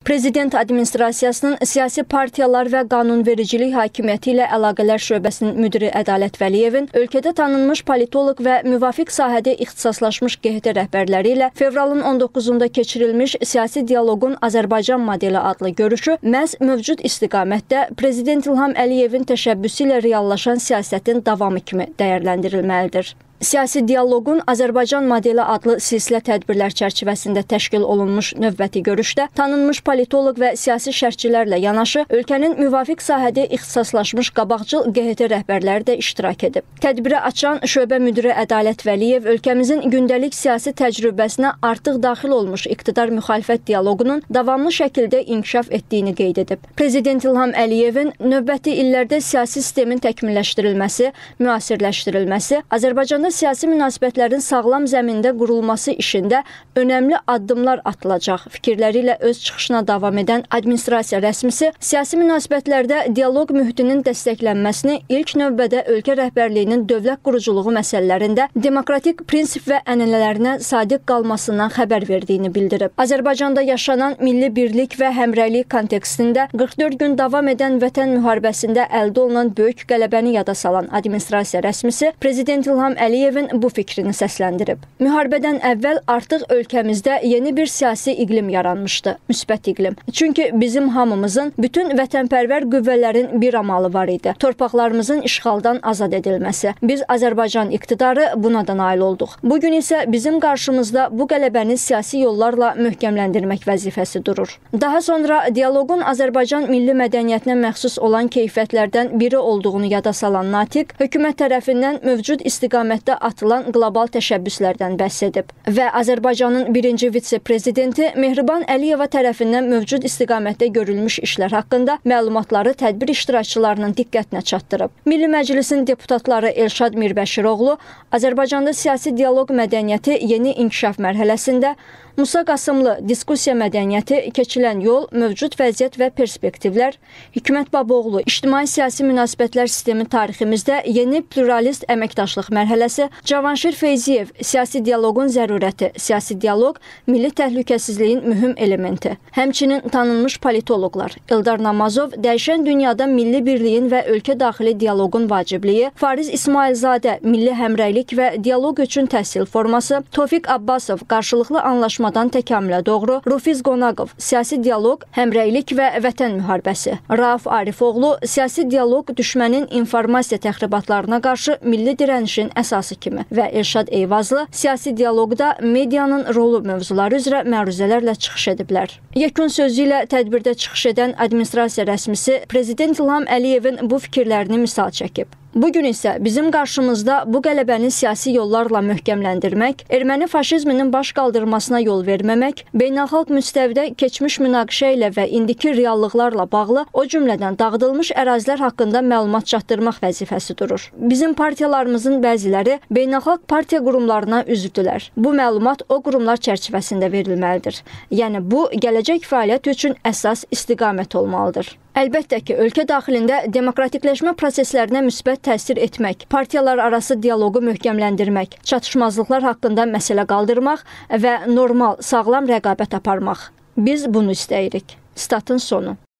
Prezident administrasiyasının siyasi partiyalar və qanunvericilik hakimiyyəti ilə əlaqələr şöbəsinin müdiri Ədalət Vəliyevin ölkədə tanınmış politoloq və müvafiq sahədə ixtisaslaşmış QHT rəhbərləri ilə fevralın 19-da keçirilmiş siyasi dialoqun Azərbaycan modeli adlı görüşü məhz mövcud istiqamətdə Prezident İlham Əliyevin təşəbbüsü ilə reallaşan siyasətin davamı kimi dəyərləndirilməlidir. Siyasi dialoqun Azərbaycan modeli adlı silsilə tədbirlər çərçivəsində təşkil olunmuş növbəti görüşdə tanınmış politoloq və siyasi şərhçilərlə yanaşı ölkənin müvafiq sahədə ixtisaslaşmış qabaqcıl QHT rəhbərləri də iştirak edib. Tədbiri açan şöbə müdiri Ədalət Vəliyev ölkəmizin gündəlik siyasi təcrübəsinə artıq daxil olmuş iqtidar-müxalifət dialoqunun davamlı şəkildə inkişaf etdiyini qeyd edib. Prezident İlham Əliyevin növbəti illərdə siyasi sistemin təkmilləşdirilməsi, müasirləşdirilməsi, Azərbaycanda siyasi münasibətlərin sağlam zəmində qurulması işində önəmli addımlar atılacaq fikirləri ilə öz çıxışına davam edən administrasiya rəsmisi siyasi münasibətlərdə dialoq mühitinin dəstəklənməsini ilk növbədə ölkə rəhbərliyinin dövlət quruculuğu məsələlərində demokratik prinsip və ənənələrinə sadiq qalmasından xəbər verdiyini bildirib. Azərbaycanda yaşanan milli birlik və həmrəylik kontekstində 44 gün davam edən vətən müharibəsində əldə olunan böyük qələbəni yada salan administrasiya rəsmisi Prezident İlham Əliyevin bu fikrini səsləndirib. Müharibədən əvvəl artıq ölkəmizdə yeni bir siyasi iqlim yaranmışdı, müsbət iqlim. Çünki bizim hamımızın, bütün vətənpərvər qüvvələrin bir amalı var idi. Torpaqlarımızın işğaldan azad edilməsi. Biz Azərbaycan iqtidarı buna da nail olduq. Bugün isə bizim qarşımızda bu qələbəni siyasi yollarla möhkəmləndirmək vəzifəsi durur. Daha sonra dialoqun Azərbaycan milli mədəniyyətinə məxsus olan keyfiyyətlərdən biri olduğunu yada salan natiq, hökumət tərəfindən mövcud istiqamətdə atılan qlobal təşəbbüslərdən bəhs edib və Azərbaycanın birinci vitse-prezidenti Mehriban Əliyeva tərəfindən mövcud istiqamətdə görülmüş işlər haqqında məlumatları tədbir iştirakçılarının diqqətinə çatdırıb. Milli Məclisin deputatları Elşad Mirbəşiroğlu Azərbaycanda siyasi dialoq mədəniyyəti yeni inkişaf mərhələsində, Musa Qasımlı diskussiya mədəniyyəti, keçilən yol, mövcud vəziyyət və perspektivlər, Hikmət Baboğlu ictimai-siyasi münasibətlər sistemi tariximizdə yeni pluralist əməkdaşlıq mərhələsi, Cavanşir Feyziyev siyasi dialoqun zərurəti, siyasi dialoq milli təhlükəsizliyin mühüm elementi. Həmçinin tanınmış politoloqlar Eldar Namazov dəyişən dünyada milli birliyin və ölkə daxili dialoqun vacibliyi, Fariz İsmailzadə milli həmrəylik və dialoq üçün təhsil forması, Tofiq Abbasov qarşılıqlı anlaşmadan təkamülə doğru, Rufiz Qonaqov siyasi dialoq, həmrəylik və vətən müharibəsi, Rauf Arifoğlu siyasi dialoq düşmənin informasiya təxribatlarına qarşı milli dirənişin əsası kimi və Elşad Eyvazlı siyasi dialoqda medianın rolu mövzuları üzrə məruzələrlə çıxış ediblər. Yekun sözü ilə tədbirdə çıxış edən administrasiya rəsmisi Prezident İlham Əliyevin bu fikirlərini misal çəkib. Bugün isə bizim qarşımızda bu qələbəni siyasi yollarla möhkəmləndirmək, erməni faşizminin baş qaldırmasına yol verməmək, beynəlxalq müstəvidə keçmiş münaqişə ilə və indiki reallıqlarla bağlı, o cümlədən dağıdılmış ərazilər haqqında məlumat çatdırmaq vəzifəsi durur. Bizim partiyalarımızın bəziləri beynəlxalq partiya qurumlarına üzvdülər. Bu məlumat o qurumlar çərçivəsində verilməlidir. Yəni bu, gələcək fəaliyyət üçün əsas istiqamət olmalıdır. Əlbəttə ki, ölkə daxilində demokratikləşmə proseslərinə müsbət təsir etmək, partiyalar arası dialoqu möhkəmləndirmək, çatışmazlıqlar haqqında məsələ qaldırmaq və normal, sağlam rəqabət aparmaq. Biz bunu istəyirik. Statın sonu.